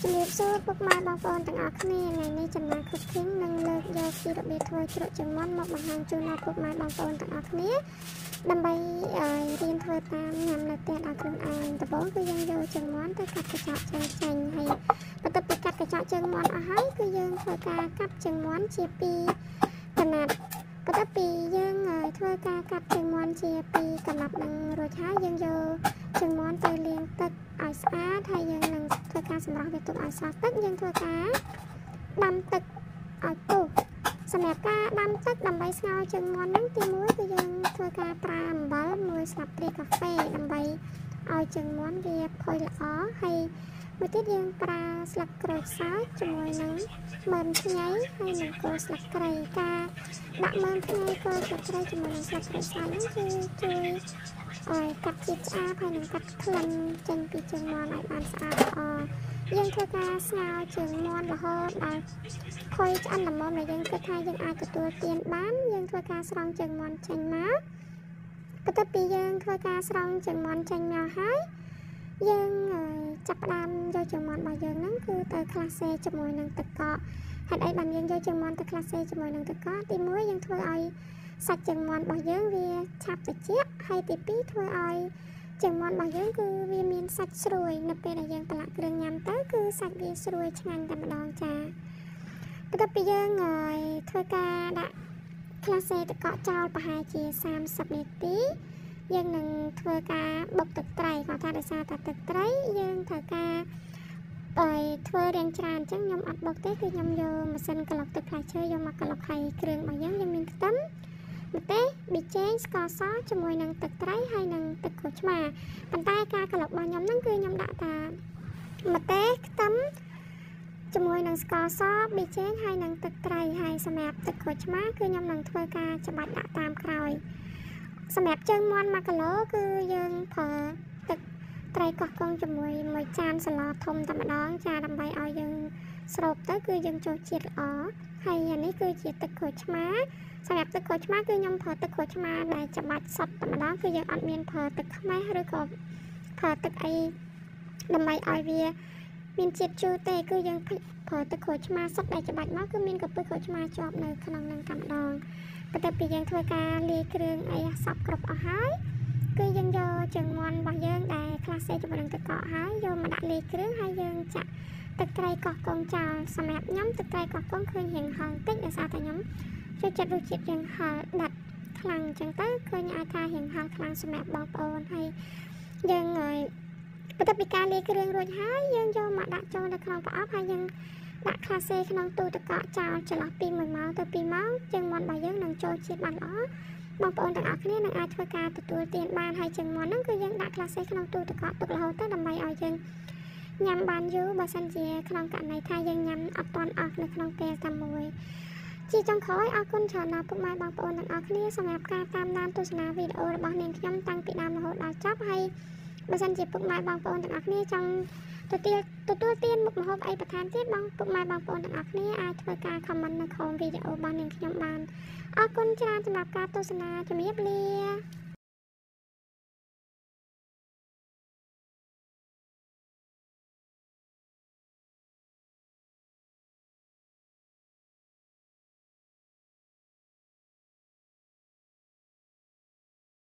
ជំរាបសួរពុកម៉ែបងប្អូនទាំងអស់គ្នាថ្ងៃនេះចំណាយគ្រប់គ្រឿងនឹងលើកយកពីរបៀបធ្វើជ្រក់ជើងមាន់មកបង្ហាញជូនដល់ពុកម៉ែបងប្អូនទាំងអស់គ្នាដើម្បីរៀនធ្វើតាមញ៉ាំនៅផ្ទះដល់ខ្លួនឯងដំបូងគឺយើងយកជើងមាន់ទៅកាត់កញ្ចក់ជើងចេញហើយបន្ទាប់ពីកាត់កញ្ចក់ជើងមាន់អស់ហើយគឺយើងធ្វើការកាត់ជើងមាន់ជាពីរកណាត់បន្ទាប់ពីយើងធ្វើការកាត់ជើងមាន់ជាពីរកណាត់នឹងរួចហើយយើងយកជើងមាន់ទៅលាងទឹកឲ្យស្អាតហើយយើងនឹងធ្វើការសម្រោះវាទុកឲ្យស្រស់ទឹកយើងធ្វើការដាំទឹកឲ្យពុះសម្រាប់ការដាំទឹកដើម្បីស្ងោរជើងមាន់ហ្នឹងទី1គឺយើងធ្វើការប្រើអំបិល1ស្លាបព្រាកាហ្វេដើម្បីឲ្យជើងមាន់វាផុយល្អហើយមួយទៀតយើងប្រើស្លឹកក្រូចសើចជាមួយនឹងមើមខ្ញីហើយនឹងគល់ស្លឹកគ្រៃការដាក់មើមខ្ញីគល់ស្លឹកគ្រៃជាមួយនឹងស្លឹកក្រូចសើចហ្នឹងគឺជួយឲ្យកាត់ជាតិឆ្អាបហើយនឹងកាត់ក្លិនចេញពីជើងមាន់ឲ្យបានស្អាតល្អយើងធ្វើការស្ងោរជើងមាន់រហូតដល់ផុយឆ្អិនល្មមដែលយើងគិតថាយើងអាចទទួលទានបានយើងធ្វើការស្រង់ជើងមាន់ចេញមកបន្ទាប់ពីយើងធ្វើការស្រង់ជើងមាន់ចេញមកហើយយើងចាប់ផ្ដើមយកជើងមាន់របស់យើងហ្នឹងគឺទៅក្លាសេជាមួយនឹងទឹកកកហេតុអីបានយើងយកជើងមាន់ទៅក្លាសេជាមួយនឹងទឹកកកទី1យើងធ្វើឲ្យសាច់ជើងមាន់របស់យើងវាឆាប់ត្រជាក់ហើយទី2ធ្វើឲ្យជើងមាន់របស់យើងគឺវាមានសាច់ស្រួយនៅពេលដែលយើងប្រឡាក់គ្រឿងញ៉ាំទៅគឺសាច់វាស្រួយឆ្ងាញ់តែម្ដងចាបន្ទាប់ពីយើងធ្វើការដាក់ក្លាសេទឹកកកចោលប្រហែលជា30នាទីយើងនឹងធ្វើការបុកទឹកត្រីគាត់ថាដោយសារតែទឹកត្រីយើងត្រូវការធ្វើរាងច្រើនអញ្ចឹងខ្ញុំអត់បុកទេគឺខ្ញុំយកម៉ាស៊ីនក្លុកទឹកផ្លែឈើយកមកក្លុកហើយគ្រឿងរបស់យើងមានខ្ទឹមម្ទេសប៊ីចេងស្ករសជាមួយនឹងទឹកត្រីហើយនឹងទឹកក្រូចឆ្មាប៉ុន្តែការក្លុករបស់ខ្ញុំហ្នឹងគឺខ្ញុំដាក់តែម្ទេសខ្ទឹមជាមួយនឹងស្ករសប៊ីចេងហើយនឹងទឹកត្រីហើយសម្រាប់ទឹកក្រូចឆ្មាគឺខ្ញុំនឹងធ្វើការច្បាច់ដាក់តាមក្រោយសម្រាប់ជើងមាន់1គីឡូគឺយើងប្រើទឹកត្រីកោះកុងជាមួយ1ចានស្លធំតែម្ដងចាដើម្បីឲ្យយើងស្រូបទៅគឺយើងចូលជាតិល្អហើយអានេះគឺជាទឹកក្រូចឆ្មាសម្រាប់ទឹកក្រូចឆ្មាគឺខ្ញុំប្រើទឹកក្រូចឆ្មាដែលច្បាច់សុទ្ធតែម្ដងគឺយើងអត់មានប្រើទឹកខ្មេះឬក៏ប្រើទឹកអីដើម្បីឲ្យវាមានជាតិជូរទេគឺយើងប្រើទឹកក្រូចឆ្មាសុទ្ធដែលច្បាច់មកគឺមានកំពឹសក្រូចឆ្មាជាប់នៅក្នុងនឹងតែម្ដងបន្ទាប់ពីយើងធ្វើការលាយគ្រឿងអីសពគ្រប់អស់ហើយគឺយើងយកជើងមាន់របស់យើងដែលក្លាសេជាមួយនឹងទឹកកកហើយយកមកដាក់លាយគ្រឿងហើយយើងចាក់ទឹកត្រីកោះកុងចោលសម្រាប់ខ្ញុំទឹកត្រីកោះកុងឃើញរៀងហឹរតិចដោយសារតែខ្ញុំចូលចិត្តរសជាតិរៀងហឹរដិតខ្លាំងអញ្ចឹងទៅឃើញអាចថារៀងហឹរខ្លាំងសម្រាប់បងប្អូនហើយយើងបន្ទាប់ពីការលាយគ្រឿងរួចហើយយើងយកមកដាក់ចូលនៅក្នុងប្រអប់ហើយយើងដាក់ក្លាសេក្នុងទូទឹកកកចោលចន្លោះពី1ម៉ោងទៅ2ម៉ោងជើងមាន់របស់យើងនឹងចូលជាតិបានល្អបងប្អូនទាំងអស់គ្នានឹងអាចធ្វើការទទួលទានបានហើយជើងមាន់ហ្នឹងគឺយើងដាក់ក្លាសេក្នុងទូទឹកកកទុករហូតទៅដើម្បីឲ្យយើងញ៉ាំបានយូរបើសិនជាក្នុងករណីថាយើងញ៉ាំអត់ទាន់អស់នៅក្នុងពេលតែមួយជាចុងក្រោយអរគុណច្រើនដល់ពុកម៉ែបងប្អូនទាំងអស់គ្នាសម្រាប់ការតាមដានទស្សនាវីដេអូរបស់នាងខ្ញុំតាំងពីដើមរហូតដល់ចប់ហើយបើសិនជាពុកម៉ែបងប្អូនទាំងអស់គ្នាចង់ទទួលទានមុខម្ហូបអីបន្ថែមទៀតពុកម៉ែបងប្អូនទាំងអស់គ្នាអាចធ្វើការ comment នៅក្រោមវីដេអូរបស់នាងខ្ញុំបានអរគុណច្រើនសម្រាប់ការទស្សនាជំរាបលា